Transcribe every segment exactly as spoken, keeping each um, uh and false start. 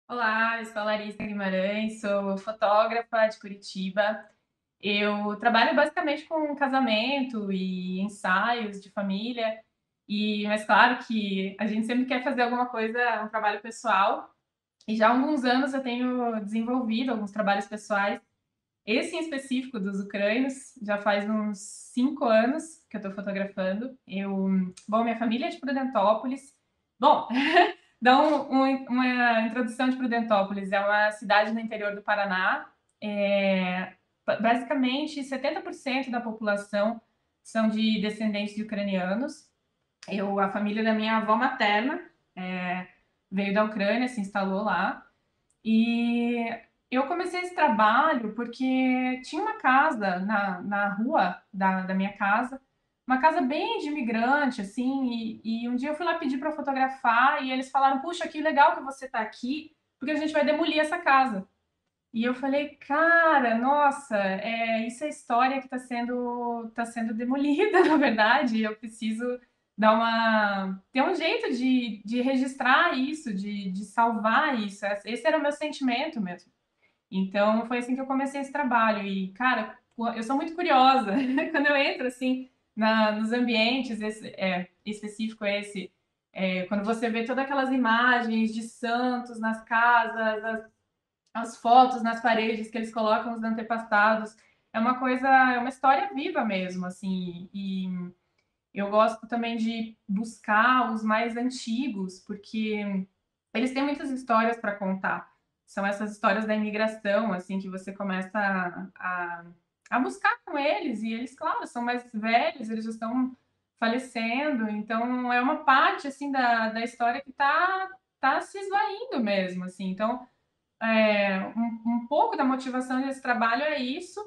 Olá, eu sou a Larissa Guimarães, sou fotógrafa de Curitiba. Eu trabalho basicamente com casamento e ensaios de família, e mas claro que a gente sempre quer fazer alguma coisa, um trabalho pessoal, e já há alguns anos eu tenho desenvolvido alguns trabalhos pessoais. Esse em específico dos ucranianos já faz uns cinco anos que eu estou fotografando. Eu, bom, minha família é de Prudentópolis. Bom, dá um, um, uma introdução de Prudentópolis. É uma cidade no interior do Paraná. É, basicamente, setenta por cento da população são de descendentes de ucranianos. Eu, a família da minha avó materna é, veio da Ucrânia, se instalou lá. E eu comecei esse trabalho porque tinha uma casa na, na rua da, da minha casa, uma casa bem de imigrante, assim, e, e um dia eu fui lá pedir para fotografar e eles falaram, puxa, que legal que você está aqui, porque a gente vai demolir essa casa. E eu falei, cara, nossa, é, isso é história que está sendo, tá sendo demolida, na verdade. Eu preciso dar uma, ter um jeito de, de registrar isso, de, de salvar isso. Esse era o meu sentimento mesmo. Então foi assim que eu comecei esse trabalho. E, cara, eu sou muito curiosa. Quando eu entro assim na, nos ambientes, esse, é, específico esse, é, quando você vê todas aquelas imagens de santos nas casas, as as fotos nas paredes que eles colocam os antepassados. É uma coisa, é uma história viva mesmo, assim. E eu gosto também de buscar os mais antigos, porque eles têm muitas histórias para contar. São essas histórias da imigração, assim, que você começa a, a, a buscar com eles, e eles, claro, são mais velhos, eles já estão falecendo, então é uma parte, assim, da, da história que está tá se esvaindo mesmo, assim. Então, é, um, um pouco da motivação desse trabalho é isso,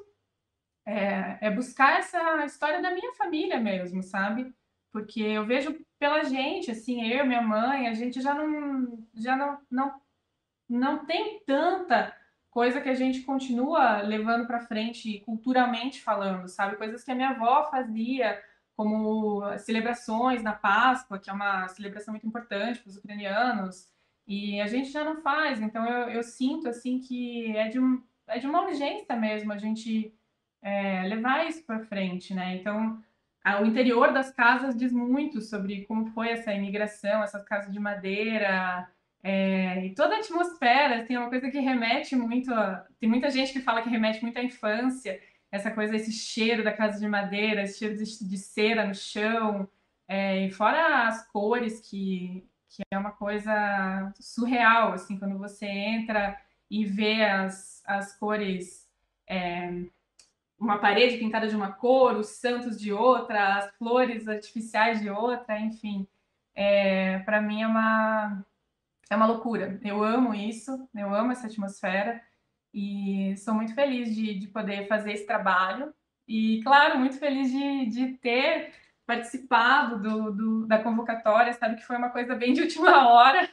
é, é buscar essa história da minha família mesmo, sabe? Porque eu vejo pela gente, assim, eu, minha mãe, a gente já não, já não, não, não tem tanta coisa que a gente continua levando para frente culturalmente falando, sabe? Coisas que a minha avó fazia, como celebrações na Páscoa, que é uma celebração muito importante para os ucranianos, e a gente já não faz. Então eu, eu sinto assim que é de, um, é de uma urgência mesmo a gente é, levar isso para frente, né? Então a, o interior das casas diz muito sobre como foi essa imigração, essas casas de madeira, é, e toda a atmosfera, assim, é uma coisa que remete muito a... Tem muita gente que fala que remete muito à infância, essa coisa, esse cheiro da casa de madeira, esse cheiro de, de cera no chão, é, e fora as cores, que, que é uma coisa surreal, assim, quando você entra e vê as, as cores, é, uma parede pintada de uma cor, os santos de outra, as flores artificiais de outra, enfim. É, para mim é uma, é uma loucura. Eu amo isso, eu amo essa atmosfera e sou muito feliz de, de poder fazer esse trabalho. E, claro, muito feliz de, de ter participado do, do, da convocatória, sabe que foi uma coisa bem de última hora.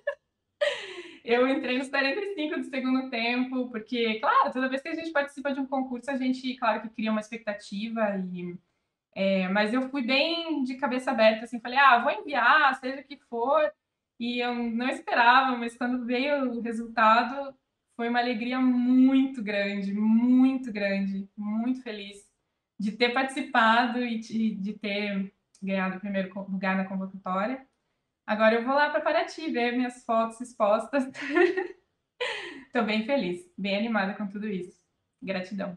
Eu entrei nos quarenta e cinco do segundo tempo, porque, claro, toda vez que a gente participa de um concurso, a gente, claro, que cria uma expectativa, e, é, mas eu fui bem de cabeça aberta, assim, falei, ah, vou enviar, seja o que for, e eu não esperava, mas quando veio o resultado, foi uma alegria muito grande, muito grande, muito feliz de ter participado e de, de ter ganhado o primeiro lugar na convocatória. Agora eu vou lá para Paraty ver minhas fotos expostas. Estou bem feliz, bem animada com tudo isso. Gratidão.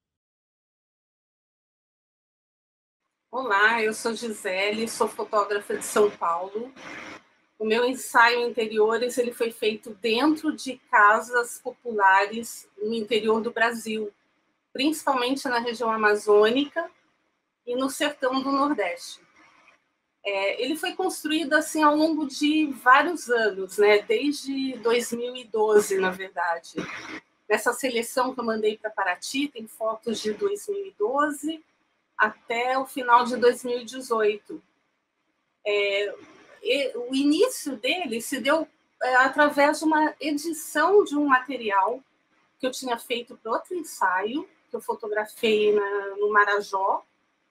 Olá, eu sou Gisele, sou fotógrafa de São Paulo. O meu ensaio interiores ele foi feito dentro de casas populares no interior do Brasil, principalmente na região amazônica e no sertão do Nordeste. É, ele foi construído assim ao longo de vários anos, né? Desde dois mil e doze, na verdade. Nessa seleção que eu mandei para Paraty, tem fotos de dois mil e doze até o final de dois mil e dezoito. É, o início dele se deu é, através de uma edição de um material que eu tinha feito para outro ensaio, que eu fotografei na, no Marajó.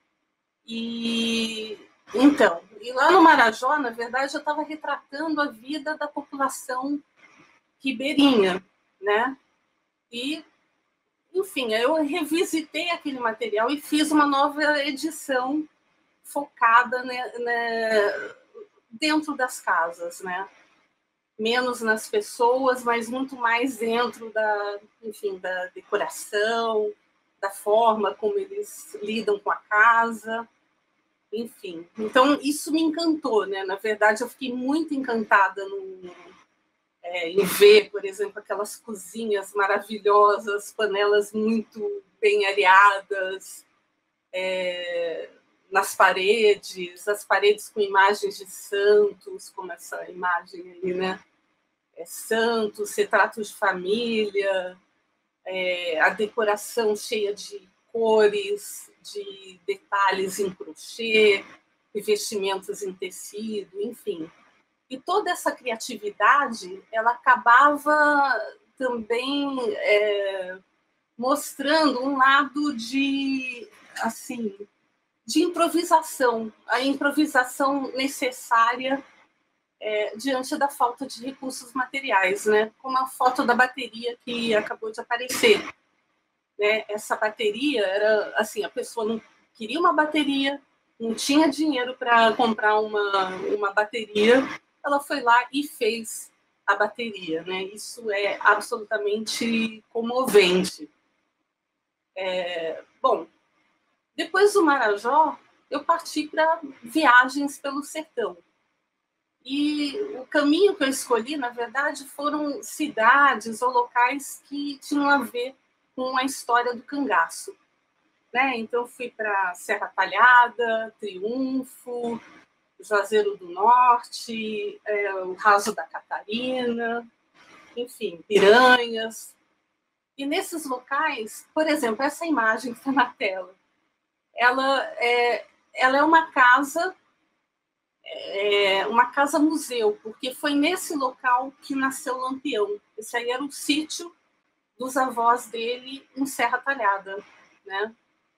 E então, e lá no Marajó, na verdade, eu estava retratando a vida da população ribeirinha, né? E, enfim, eu revisitei aquele material e fiz uma nova edição focada, né, né, dentro das casas, né? Menos nas pessoas, mas muito mais dentro da, enfim, da decoração, da forma como eles lidam com a casa, enfim. Então, isso me encantou, né? Na verdade, eu fiquei muito encantada no, é, em ver, por exemplo, aquelas cozinhas maravilhosas, panelas muito bem areadas, é, nas paredes, as paredes com imagens de santos, como essa imagem aí, né? É, santos, retratos de família, é, a decoração cheia de cores, de detalhes em crochê, revestimentos em tecido, enfim. E toda essa criatividade, ela acabava também é, mostrando um lado de, assim, de improvisação, a improvisação necessária é, diante da falta de recursos materiais, né? Como a foto da bateria que acabou de aparecer. Né? Essa bateria era assim, a pessoa não queria uma bateria, não tinha dinheiro para comprar uma, uma bateria, ela foi lá e fez a bateria, né? Isso é absolutamente comovente. É, bom, depois do Marajó, eu parti para viagens pelo sertão. E o caminho que eu escolhi, na verdade, foram cidades ou locais que tinham a ver com a história do cangaço. Né? Então, fui para Serra Talhada, Triunfo, Juazeiro do Norte, é, o Raso da Catarina, enfim, Piranhas. E nesses locais, por exemplo, essa imagem que está na tela, ela é, ela é uma casa, é, uma casa-museu, porque foi nesse local que nasceu Lampião. Esse aí era o sítio dos avós dele em Serra Talhada, né?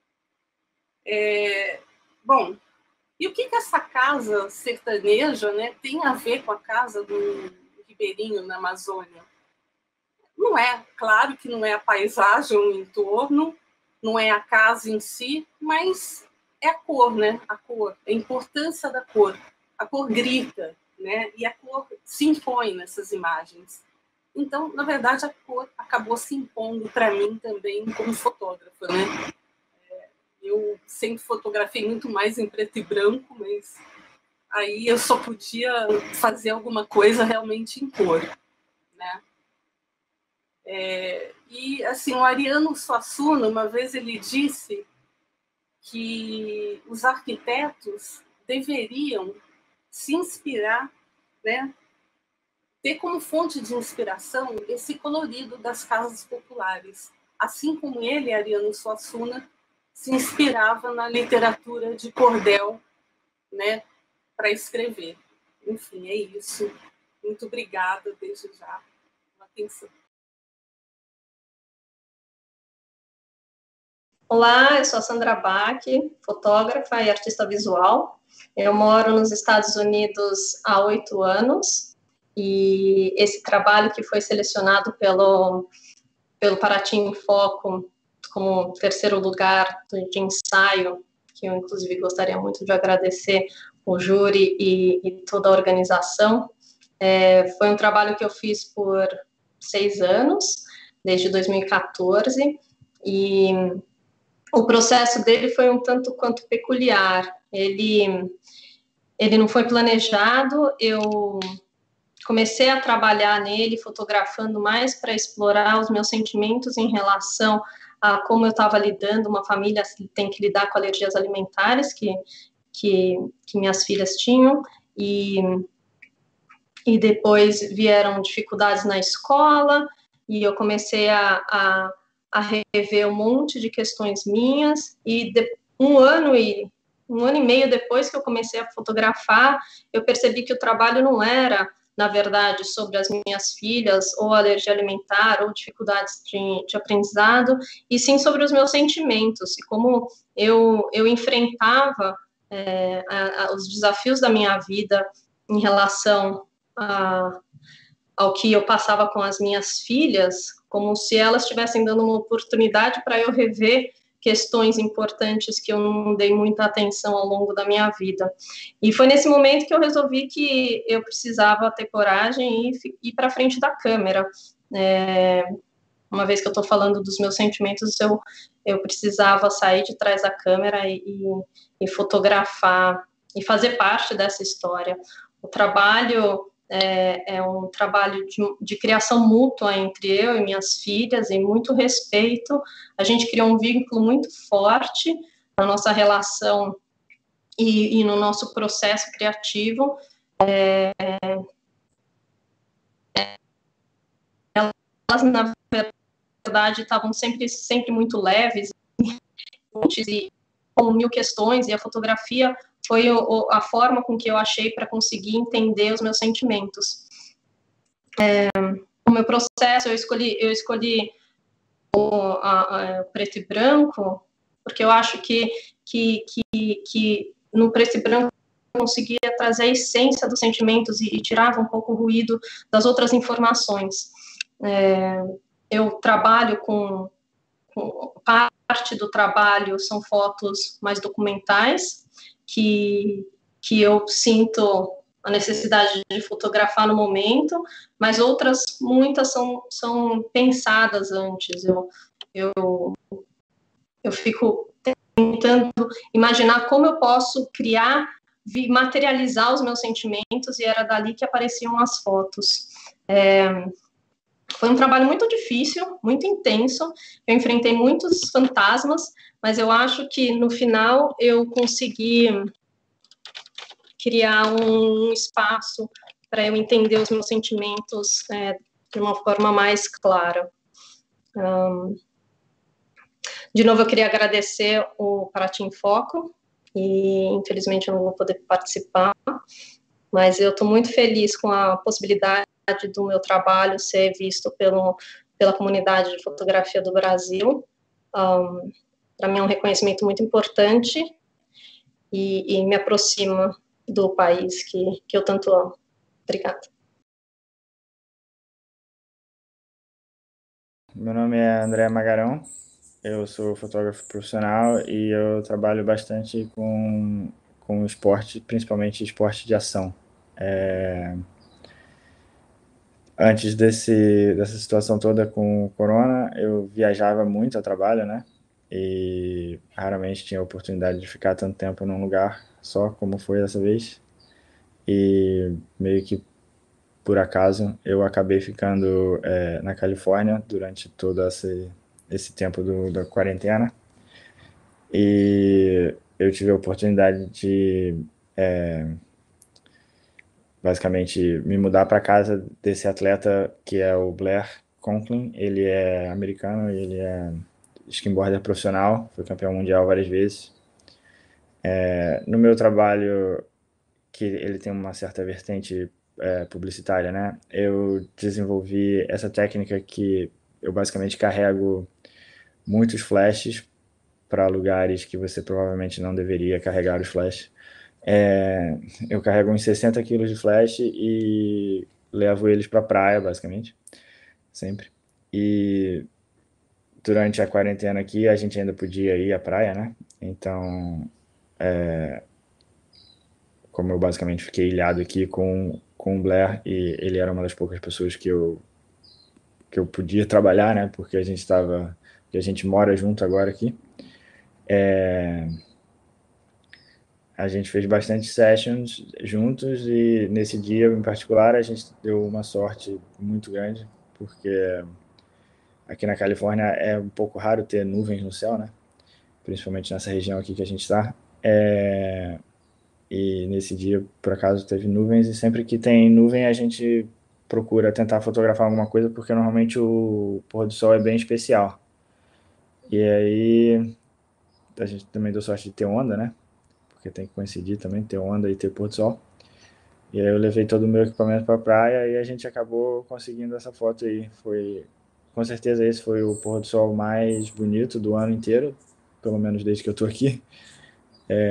É, bom, e o que, que essa casa sertaneja, né, tem a ver com a casa do ribeirinho na Amazônia? Não é, claro que não é a paisagem, o entorno, não é a casa em si, mas é a cor, né? A cor, a importância da cor. A cor grita, né? E a cor se impõe nessas imagens. Então, na verdade, a cor acabou se impondo para mim também como fotógrafa, né? Eu sempre fotografei muito mais em preto e branco, mas aí eu só podia fazer alguma coisa realmente em cor, né? É, e, assim, o Ariano Suassuna, uma vez ele disse que os arquitetos deveriam se inspirar, né? Ter como fonte de inspiração esse colorido das casas populares, assim como ele, Ariano Suassuna, se inspirava na literatura de cordel, né, para escrever. Enfim, é isso. Muito obrigada desde já pela atenção. Olá, eu sou a Sandra Bach, fotógrafa e artista visual. Eu moro nos Estados Unidos há oito anos e esse trabalho que foi selecionado pelo, pelo Paraty em Foco como terceiro lugar de ensaio, que eu inclusive gostaria muito de agradecer o júri e, e toda a organização, é, foi um trabalho que eu fiz por seis anos, desde dois mil e quatorze, e o processo dele foi um tanto quanto peculiar. Ele, ele não foi planejado, eu comecei a trabalhar nele, fotografando mais para explorar os meus sentimentos em relação a como eu estava lidando, uma família tem que lidar com alergias alimentares que, que, que minhas filhas tinham, e, e depois vieram dificuldades na escola, e eu comecei a, a a rever um monte de questões minhas, e de, um ano e um ano e meio depois que eu comecei a fotografar, eu percebi que o trabalho não era, na verdade, sobre as minhas filhas, ou alergia alimentar, ou dificuldades de, de aprendizado, e sim sobre os meus sentimentos, e como eu, eu enfrentava é, a, a, os desafios da minha vida em relação a ao que eu passava com as minhas filhas, como se elas estivessem dando uma oportunidade para eu rever questões importantes que eu não dei muita atenção ao longo da minha vida. E foi nesse momento que eu resolvi que eu precisava ter coragem e ir para frente da câmera. É, uma vez que eu estou falando dos meus sentimentos, eu, eu precisava sair de trás da câmera e, e fotografar e fazer parte dessa história. O trabalho é, é um trabalho de, de criação mútua entre eu e minhas filhas, e muito respeito. A gente criou um vínculo muito forte na nossa relação e, e no nosso processo criativo. É, elas, na verdade, estavam sempre, sempre muito leves e com mil questões, e a fotografia foi o, a forma com que eu achei para conseguir entender os meus sentimentos. É, o meu processo, eu escolhi, eu escolhi o, a, a, preto e branco, porque eu acho que, que, que, que no preto e branco eu conseguia trazer a essência dos sentimentos e, e tirava um pouco o ruído das outras informações. É, eu trabalho com, com parte do trabalho são fotos mais documentais, que, que eu sinto a necessidade de fotografar no momento, mas outras, muitas são, são pensadas antes. Eu, eu, eu fico tentando imaginar como eu posso criar, materializar os meus sentimentos, e era dali que apareciam as fotos. É, foi um trabalho muito difícil, muito intenso, eu enfrentei muitos fantasmas, mas eu acho que no final eu consegui criar um espaço para eu entender os meus sentimentos é, de uma forma mais clara. Um, de novo, eu queria agradecer o Paraty em Foco, e infelizmente eu não vou poder participar, mas eu estou muito feliz com a possibilidade do meu trabalho ser visto pelo, pela comunidade de fotografia do Brasil. Um, para mim é um reconhecimento muito importante e, e me aproxima do país que, que eu tanto amo. Obrigada. Meu nome é André Magarão, eu sou fotógrafo profissional e eu trabalho bastante com, com esporte, principalmente esporte de ação. É... Antes desse, dessa situação toda com o corona, eu viajava muito a trabalho, né? E raramente tinha a oportunidade de ficar tanto tempo num lugar só, como foi dessa vez. E meio que por acaso eu acabei ficando é, na Califórnia durante todo esse, esse tempo do, da quarentena. E eu tive a oportunidade de é, basicamente me mudar para casa desse atleta que é o Blair Conklin. Ele é americano, ele é skimboarder profissional, foi campeão mundial várias vezes. É, no meu trabalho, que ele tem uma certa vertente é, publicitária, né? Eu desenvolvi essa técnica que eu basicamente carrego muitos flashes para lugares que você provavelmente não deveria carregar os flashes. É, eu carrego uns sessenta quilos de flash e levo eles para a praia, basicamente, sempre. E durante a quarentena aqui, a gente ainda podia ir à praia, né? Então, é, como eu basicamente fiquei ilhado aqui com, com o Blair, e ele era uma das poucas pessoas que eu, que eu podia trabalhar, né? Porque a gente estava, que a gente mora junto agora aqui. É, a gente fez bastante sessions juntos, e nesse dia em particular a gente deu uma sorte muito grande, porque aqui na Califórnia é um pouco raro ter nuvens no céu, né? Principalmente nessa região aqui que a gente está. É... E nesse dia, por acaso, teve nuvens, e sempre que tem nuvem a gente procura tentar fotografar alguma coisa, porque normalmente o pôr do sol é bem especial. E aí a gente também deu sorte de ter onda, né? Porque tem que coincidir também, ter onda e ter pôr do sol. E aí eu levei todo o meu equipamento para a praia e a gente acabou conseguindo essa foto aí. Foi, com certeza esse foi o pôr do sol mais bonito do ano inteiro, pelo menos desde que eu tô aqui.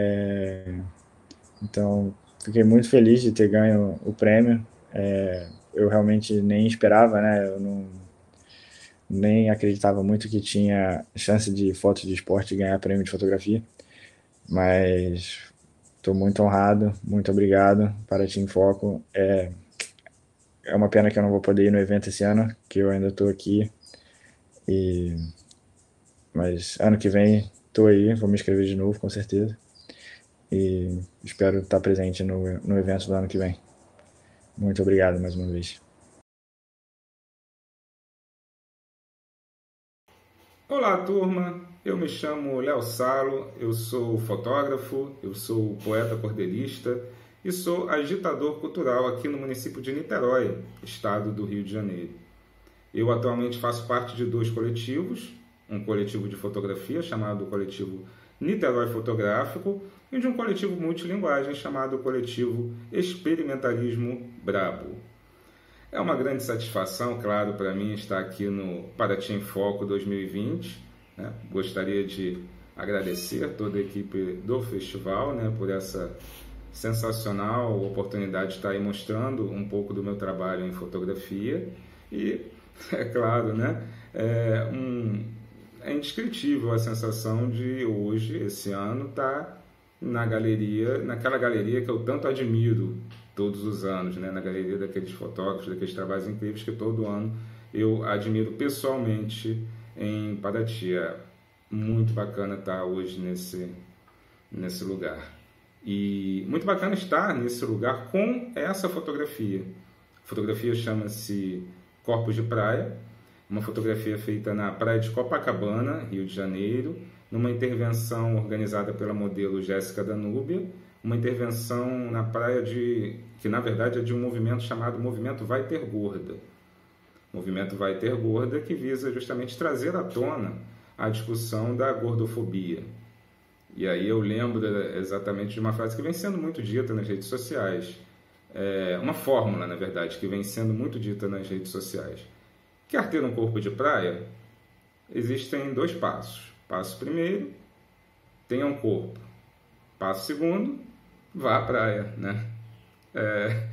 É... Então, fiquei muito feliz de ter ganho o prêmio. É... eu realmente nem esperava, né? Eu não, nem acreditava muito que tinha chance de foto de esporte ganhar prêmio de fotografia, mas estou muito honrado, muito obrigado. Paraty em Foco. É, é uma pena que eu não vou poder ir no evento esse ano, que eu ainda estou aqui, e, mas ano que vem estou aí, vou me inscrever de novo, com certeza, e espero estar presente no, no evento do ano que vem. Muito obrigado mais uma vez. Olá, turma. Eu me chamo Léo Salo, eu sou fotógrafo, eu sou poeta cordelista e sou agitador cultural aqui no município de Niterói, estado do Rio de Janeiro. Eu atualmente faço parte de dois coletivos, um coletivo de fotografia chamado Coletivo Niterói Fotográfico e de um coletivo multilinguagem chamado Coletivo Experimentalismo Brabo. É uma grande satisfação, claro, para mim estar aqui no Paraty em Foco dois mil e vinte. Né? Gostaria de agradecer toda a equipe do festival, né, por essa sensacional oportunidade de estar aí mostrando um pouco do meu trabalho em fotografia. E, é claro, né, é, um, é indescritível a sensação de hoje, esse ano, estar na galeria, naquela galeria que eu tanto admiro todos os anos, né? Na galeria daqueles fotógrafos, daqueles trabalhos incríveis que todo ano eu admiro pessoalmente em Paraty. É muito bacana estar hoje nesse, nesse lugar. E muito bacana estar nesse lugar com essa fotografia. A fotografia chama-se Corpos de Praia, uma fotografia feita na praia de Copacabana, Rio de Janeiro, numa intervenção organizada pela modelo Jéssica Danúbia, uma intervenção na praia de, que na verdade é de um movimento chamado Movimento Vai Ter Gorda. Movimento Vai Ter Gorda, que visa justamente trazer à tona a discussão da gordofobia. E aí eu lembro exatamente de uma frase que vem sendo muito dita nas redes sociais, é uma fórmula, na verdade, que vem sendo muito dita nas redes sociais. Quer ter um corpo de praia? Existem dois passos. Passo primeiro, tenha um corpo. Passo segundo, vá à praia, né? É,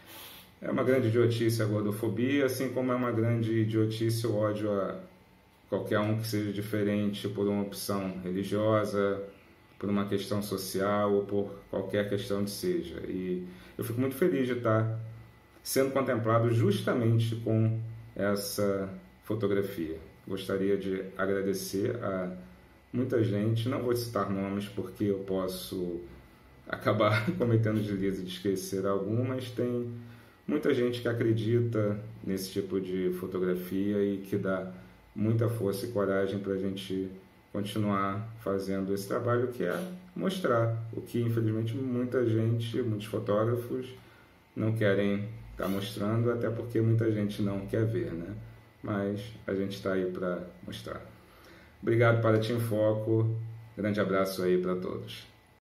é uma grande idiotice a gordofobia, assim como é uma grande idiotice o ódio a qualquer um que seja diferente por uma opção religiosa, por uma questão social ou por qualquer questão que seja. E eu fico muito feliz de estar sendo contemplado justamente com essa fotografia. Gostaria de agradecer a muita gente, não vou citar nomes porque eu posso acabar cometendo deslize de esquecer algum, mas tem muita gente que acredita nesse tipo de fotografia e que dá muita força e coragem para a gente continuar fazendo esse trabalho, que é mostrar o que, infelizmente, muita gente, muitos fotógrafos não querem estar mostrando, até porque muita gente não quer ver, né? Mas a gente está aí para mostrar. Obrigado, Paraty em Foco. Grande abraço aí para todos.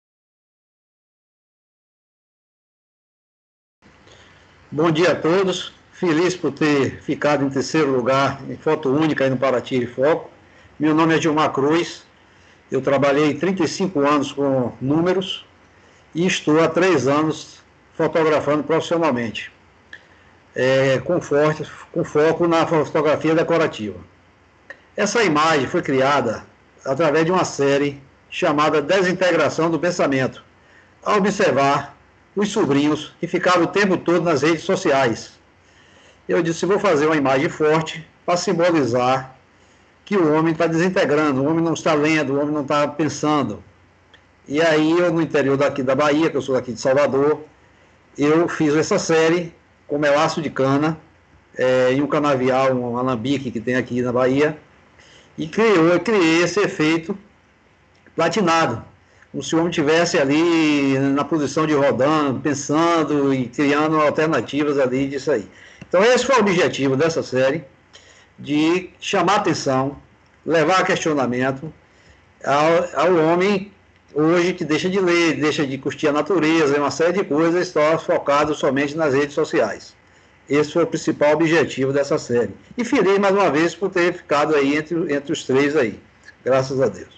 Bom dia a todos. Feliz por ter ficado em terceiro lugar em foto única aí no Paraty em Foco. Meu nome é Gilmar Cruz. Eu trabalhei trinta e cinco anos com números e estou há três anos fotografando profissionalmente, é, com, forte, com foco na fotografia decorativa. Essa imagem foi criada através de uma série chamada Desintegração do Pensamento, ao observar os sobrinhos que ficaram o tempo todo nas redes sociais. Eu disse, vou fazer uma imagem forte para simbolizar que o homem está desintegrando, o homem não está lendo, o homem não está pensando. E aí eu, no interior daqui da Bahia, que eu sou daqui de Salvador, eu fiz essa série com melaço de cana é, e um canavial, um alambique que tem aqui na Bahia, e criou, eu criei esse efeito platinado, como se o homem estivesse ali na posição de rodando, pensando e criando alternativas ali disso aí. Então esse foi o objetivo dessa série, de chamar atenção, levar a questionamento ao, ao homem hoje que deixa de ler, deixa de curtir a natureza, uma série de coisas, está focado somente nas redes sociais. Esse foi o principal objetivo dessa série. E firei mais uma vez por ter ficado aí entre, entre os três aí, graças a Deus.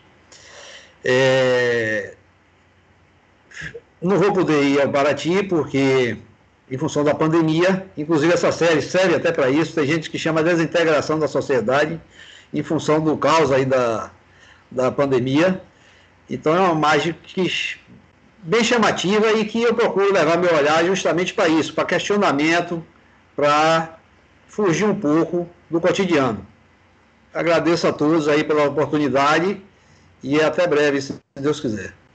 É... Não vou poder ir ao Paraty porque em função da pandemia. Inclusive, essa série serve até para isso. Tem gente que chama desintegração da sociedade em função do caos aí da, da pandemia. Então, é uma imagem que, bem chamativa e que eu procuro levar meu olhar justamente para isso, para questionamento, para fugir um pouco do cotidiano. Agradeço a todos aí pela oportunidade e até breve, se Deus quiser.